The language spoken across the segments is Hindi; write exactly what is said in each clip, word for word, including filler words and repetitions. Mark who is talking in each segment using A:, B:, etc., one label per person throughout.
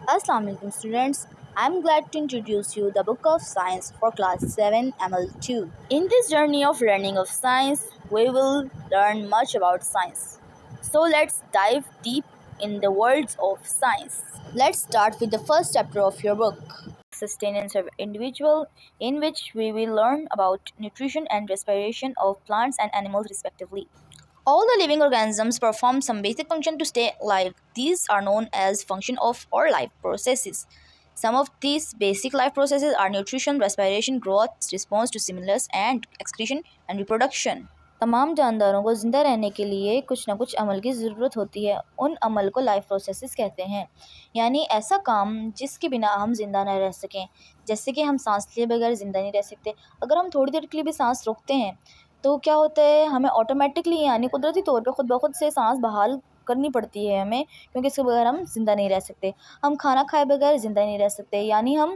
A: Assalamu alaikum students. I'm glad to introduce you the book of science for class seven M L two. In this journey of learning of science, we will learn much about science. So let's dive deep in the worlds of science. Let's start with the first chapter of your book, Sustenance of Individual, in which we will learn about nutrition and respiration of plants and animals respectively. All the living organisms perform some basic function to stay alive. These are known as function of or life processes. Some of these basic life processes are nutrition, respiration, growth, response to stimulus, and excretion and reproduction. तमाम जानदारों को ज़िंदा रहने के लिए कुछ ना कुछ अमल की ज़रूरत होती है। उन अमल को लाइफ प्रोसेसेस कहते हैं, यानी ऐसा काम जिसके बिना हम ज़िंदा न रह सकें। जैसे कि हम सांस लिए बगैर ज़िंदा नहीं रह सकते। अगर हम थोड़ी देर के लिए भी सांस रोकते हैं तो क्या होता है, हमें ऑटोमेटिकली यानी कुदरती तौर पे खुद ब खुद से सांस बहाल करनी पड़ती है हमें, क्योंकि इसके बगैर हम ज़िंदा नहीं रह सकते। हम खाना खाए बगैर ज़िंदा नहीं रह सकते, यानी हम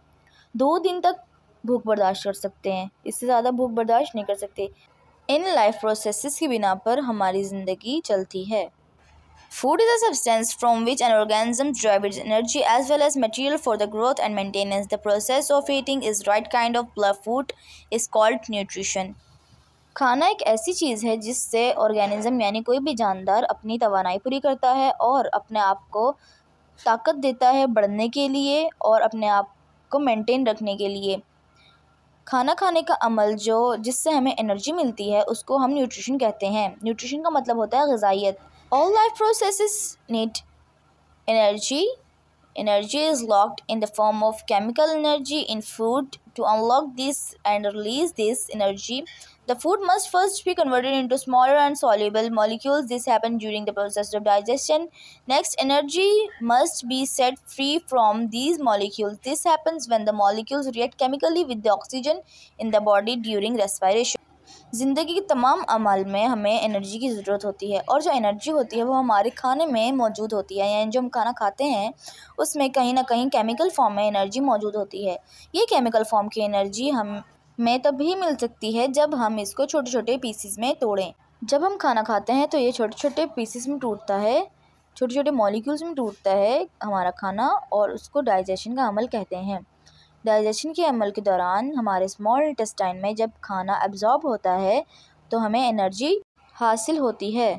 A: दो दिन तक भूख बर्दाश्त कर सकते हैं, इससे ज़्यादा भूख बर्दाश्त नहीं कर सकते। इन लाइफ प्रोसेसेस की बिना पर हमारी ज़िंदगी चलती है। Food is a substance from which an organism derives its energy as well as material for the growth and maintenance. The process of eating is right kind of food is called nutrition. खाना एक ऐसी चीज़ है जिससे ऑर्गेनिज्म यानी कोई भी जानदार अपनी तवानाई पूरी करता है और अपने आप को ताकत देता है बढ़ने के लिए और अपने आप को मेंटेन रखने के लिए। खाना खाने का अमल जो जिससे हमें एनर्जी मिलती है उसको हम न्यूट्रिशन कहते हैं। न्यूट्रिशन का मतलब होता है ग़िज़ाइयत। All life processes need energy. Energy is locked in the form of chemical energy in food. To unlock this and release this energy, the food must first be converted into smaller and soluble molecules. This happens during the process of digestion. Next, energy must be set free from these molecules. This happens when the molecules react chemically with the oxygen in the body during respiration. ज़िंदगी के तमाम अमल में हमें एनर्जी की ज़रूरत होती है और जो एनर्जी होती है वो हमारे खाने में मौजूद होती है, यानी जो हम खाना खाते हैं उसमें कहीं ना कहीं केमिकल फॉर्म में एनर्जी मौजूद होती है। ये केमिकल फॉर्म की एनर्जी हमें तभी मिल सकती है जब हम इसको छोटे छोटे पीसीस में तोड़ें। जब हम खाना खाते हैं तो ये छोटे छोटे पीसीस में टूटता है, छोटे छोटे मॉलिक्यूल्स में टूटता है हमारा खाना, और उसको डाइजेशन का अमल कहते हैं। डाइजेशन के अमल के दौरान हमारे स्मॉल इंटेस्टाइन में जब खाना एब्जॉर्ब होता है तो हमें एनर्जी हासिल होती है।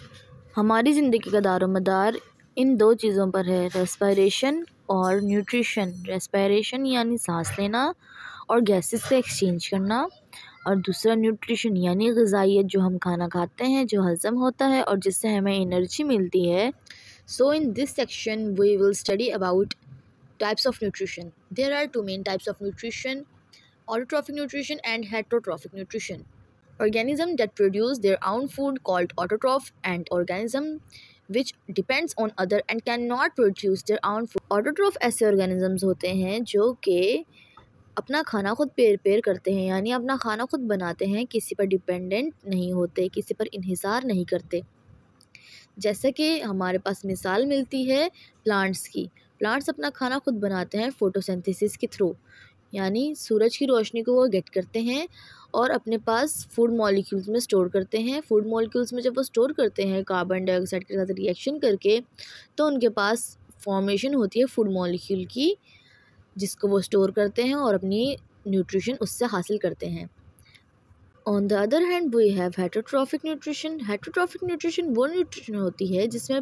A: हमारी ज़िंदगी का दारोमदार इन दो चीज़ों पर है, रेस्पिरेशन और न्यूट्रिशन। रेस्पिरेशन यानी सांस लेना और गैसेस से एक्सचेंज करना, और दूसरा न्यूट्रिशन यानी ग़िज़ाइयत, जो हम खाना खाते हैं जो हज़म होता है और जिससे हमें एनर्जी मिलती है। So in this section we will study about types of nutrition. There are two main types of nutrition: autotrophic nutrition and heterotrophic nutrition. Organisms that produce their own food called autotroph, and organism which depends on other and cannot produce their own food. Autotroph ऐसे organisms होते हैं जो कि अपना खाना खुद प्रिपेयर करते हैं, यानी अपना खाना खुद बनाते हैं, किसी पर डिपेंडेंट नहीं होते, किसी पर इन्हिसार नहीं करते। जैसे कि हमारे पास मिसाल मिलती है प्लांट्स की। प्लांट्स अपना खाना खुद बनाते हैं फोटोसिंथेसिस के थ्रू, यानी सूरज की रोशनी को वो गेट करते हैं और अपने पास फूड मॉलिक्यूल्स में स्टोर करते हैं। फूड मॉलिक्यूल्स में जब वो स्टोर करते हैं कार्बन डाइऑक्साइड के साथ रिएक्शन करके, तो उनके पास फॉर्मेशन होती है फूड मॉलिक्यूल की, जिसको वो स्टोर करते हैं और अपनी न्यूट्रिशन उससे हासिल करते हैं। On the other hand we have heterotrophic nutrition. Heterotrophic nutrition वो न्यूट्रिशन होती है जिसमें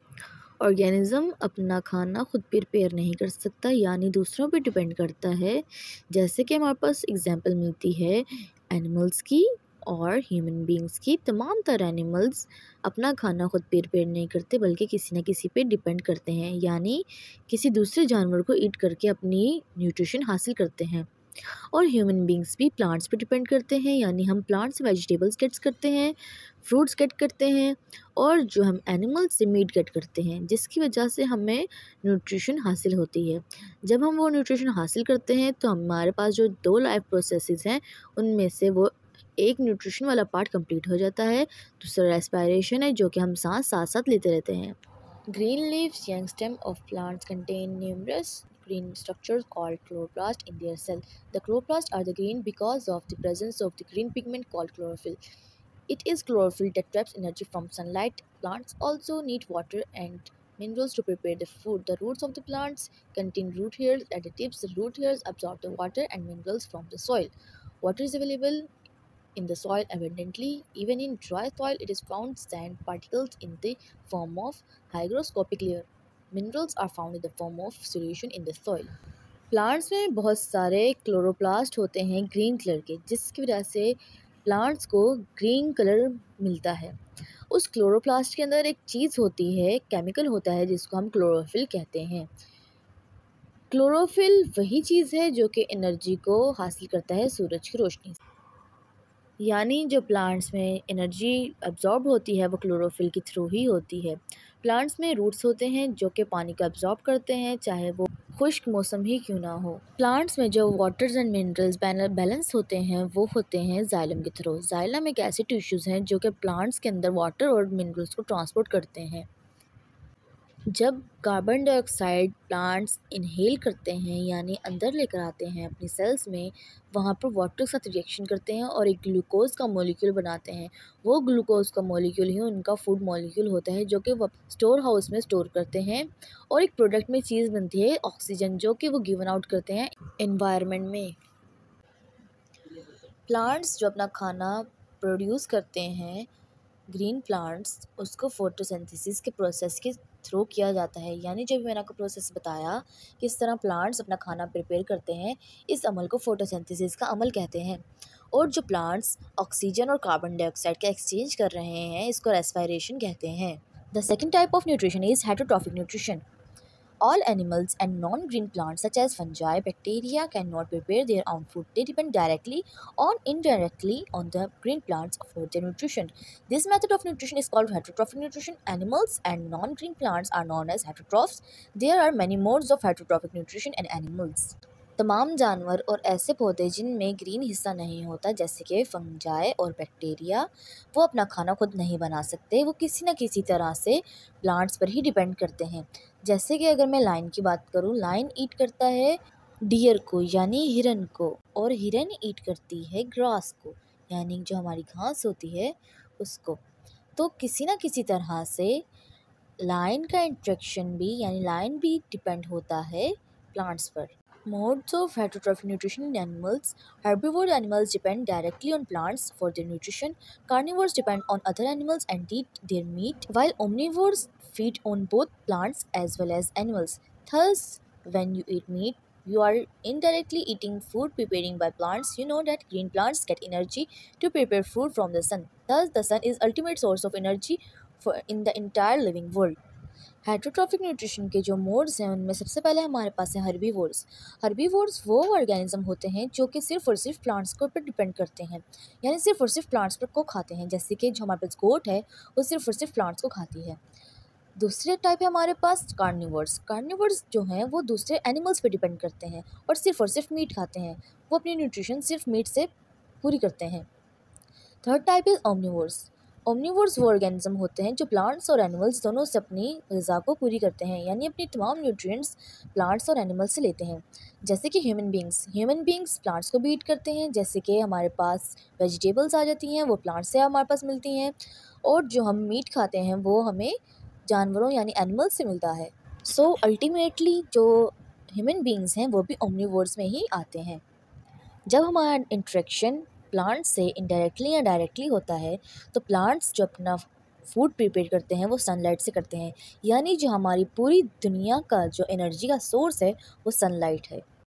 A: ऑर्गेनिज्म अपना खाना खुद प्रिपेयर नहीं कर सकता, यानी दूसरों पे डिपेंड करता है। जैसे कि हमारे पास एग्जांपल मिलती है एनिमल्स की और ह्यूमन बींग्स की। तमाम तरह एनिमल्स अपना खाना खुद प्रिपेयर नहीं करते, बल्कि किसी न किसी पे डिपेंड करते हैं, यानी किसी दूसरे जानवर को ईट करके अपनी न्यूट्रिशन हासिल करते हैं। और ह्यूमन बींग्स भी प्लांट्स पे डिपेंड करते हैं, यानी हम प्लांट्स वेजिटेबल्स गेट्स करते हैं, फ्रूट्स गेट करते हैं, और जो हम एनिमल्स से मीट गेट करते हैं, जिसकी वजह से हमें न्यूट्रिशन हासिल होती है। जब हम वो न्यूट्रिशन हासिल करते हैं तो हमारे पास जो दो लाइफ प्रोसेसेस हैं उनमें से वो एक न्यूट्रिशन वाला पार्ट कंप्लीट हो जाता है, दूसरा रेस्पिरेशन है, जो कि हम सांस साथ साथ लेते रहते हैं। Green leaves young stem of plants contain numerous green structures called chloroplast in their cell. The chloroplasts are the green because of the presence of the green pigment called chlorophyll. It is chlorophyll that traps energy from sunlight. Plants also need water and minerals to prepare the food. The roots of the plants contain root hairs. At the tips, the root hairs absorb the water and minerals from the soil. Water is available in the soil abundantly. Even in dry soil, it is found sand particles in the form of hygroscopic layer. Minerals are found in the form of solution in the soil. Plants में बहुत सारे क्लोरोप्लास्ट होते हैं ग्रीन कलर के, जिसकी वजह से प्लांट्स को ग्रीन कलर मिलता है। उस क्लोरोप्लास्ट के अंदर एक चीज़ होती है, केमिकल होता है जिसको हम क्लोरोफिल कहते हैं। क्लोरोफिल वही चीज़ है जो कि एनर्जी को हासिल करता है सूरज की रोशनी से। यानी जो प्लांट्स में एनर्जी अब्जॉर्ब होती है वो क्लोरोफिल के थ्रू ही होती है। प्लांट्स में रूट्स होते हैं जो कि पानी को अब्जॉर्ब करते हैं, चाहे वो खुश्क मौसम ही क्यों ना हो। प्लांट्स में जो वाटर्स एंड मिनरल्स बैलेंस होते हैं वो होते हैं जाइलम के थ्रू। जाइलम एक ऐसे टिश्यूज़ हैं जो कि प्लांट्स के अंदर वाटर और मिनरल्स को ट्रांसपोर्ट करते हैं। जब कार्बन डाइऑक्साइड प्लांट्स इनहेल करते हैं यानी अंदर लेकर आते हैं अपनी सेल्स में, वहाँ पर वाटर के साथ रिएक्शन करते हैं और एक ग्लूकोज का मॉलिक्यूल बनाते हैं। वो ग्लूकोज का मॉलिक्यूल ही उनका फूड मॉलिक्यूल होता है जो कि वो स्टोर हाउस में स्टोर करते हैं और एक प्रोडक्ट में चीज़ बनती है ऑक्सीजन, जो कि वो गिवन आउट करते हैं एनवायरनमेंट में। प्लांट्स जो अपना खाना प्रोड्यूस करते हैं, ग्रीन प्लांट्स, उसको फोटोसिंथेसिस के प्रोसेस के थ्रू किया जाता है। यानी जब मैंने आपको प्रोसेस बताया किस तरह प्लांट्स अपना खाना प्रिपेयर करते हैं, इस अमल को फोटोसिंथेसिस का अमल कहते हैं। और जो प्लांट्स ऑक्सीजन और कार्बन डाइऑक्साइड का एक्सचेंज कर रहे हैं, इसको रेस्पिरेशन कहते हैं। The second type of nutrition is heterotrophic nutrition. All animals and non-green plants such as fungi, bacteria cannot prepare their own food. They depend directly or indirectly on the green plants for their nutrition. This method of nutrition is called heterotrophic nutrition. Animals and non-green plants are known as heterotrophs. There are many modes of heterotrophic nutrition in animals. तमाम जानवर और ऐसे पौधे जिनमें ग्रीन हिस्सा नहीं होता, जैसे कि फंजाई और बैक्टीरिया, वो अपना खाना खुद नहीं बना सकते। वो किसी न किसी तरह से प्लांट्स पर ही डिपेंड करते हैं। जैसे कि अगर मैं लायन की बात करूँ, लायन ईट करता है डियर को यानी हिरन को, और हिरन ईट करती है ग्रास को यानी जो हमारी घास होती है उसको। तो किसी न किसी तरह से लायन का इंट्रैक्शन भी यानी लायन भी डिपेंड होता है प्लांट्स पर। Modes of heterotrophic nutrition in animals. Herbivore animals depend directly on plants for their nutrition. Carnivores depend on other animals and eat their meat, while omnivores feed on both plants as well as animals. Thus, when you eat meat, you are indirectly eating food preparing by plants. You know that green plants get energy to prepare food from the sun. Thus, the sun is ultimate source of energy for in the entire living world. Heterotrophic nutrition के जो मोड्स हैं उनमें सबसे पहले हमारे पास है हर्बीवोर्स। हर्बीवोर्स वो ऑर्गेनिज्म होते हैं जो कि सिर्फ और सिर्फ प्लांट्स के ऊपर डिपेंड करते हैं, यानी सिर्फ और सिर्फ प्लांट्स पर को खाते हैं। जैसे कि जो हमारे पास गोट है वो सिर्फ और सिर्फ प्लांट्स को खाती है। दूसरे टाइप है हमारे पास कार्निवर्स। कार्निवर्स जो हैं वो दूसरे एनिमल्स पर डिपेंड करते हैं और सिर्फ और सिर्फ मीट खाते हैं। वो अपनी न्यूट्रिशन सिर्फ मीट से पूरी करते हैं। Third type is omnivores. Omnivores वो ऑर्गेनिज्म होते हैं जो प्लांट्स और एनिमल्स दोनों से अपनी ग़िज़ा को पूरी करते हैं, यानी अपनी तमाम न्यूट्रिएंट्स प्लांट्स और एनिमल्स से लेते हैं। जैसे कि human beings human beings plants को भी ईट करते हैं। जैसे कि हमारे पास वेजिटेबल्स आ जाती हैं, वो प्लांट्स से हमारे पास मिलती हैं, और जो हम मीट खाते हैं वो हमें जानवरों यानी एनिमल्स से मिलता है। सो अल्टीमेटली जो ह्यूमन बींग्स हैं वो भी ओमनिवर्स में ही आते हैं। जब हमारा इंट्रैक्शन प्लांट्स से इनडायरेक्टली या डायरेक्टली होता है, तो प्लांट्स जो अपना फूड प्रिपेयर करते हैं वो सनलाइट से करते हैं, यानी जो हमारी पूरी दुनिया का जो एनर्जी का सोर्स है वो सनलाइट है।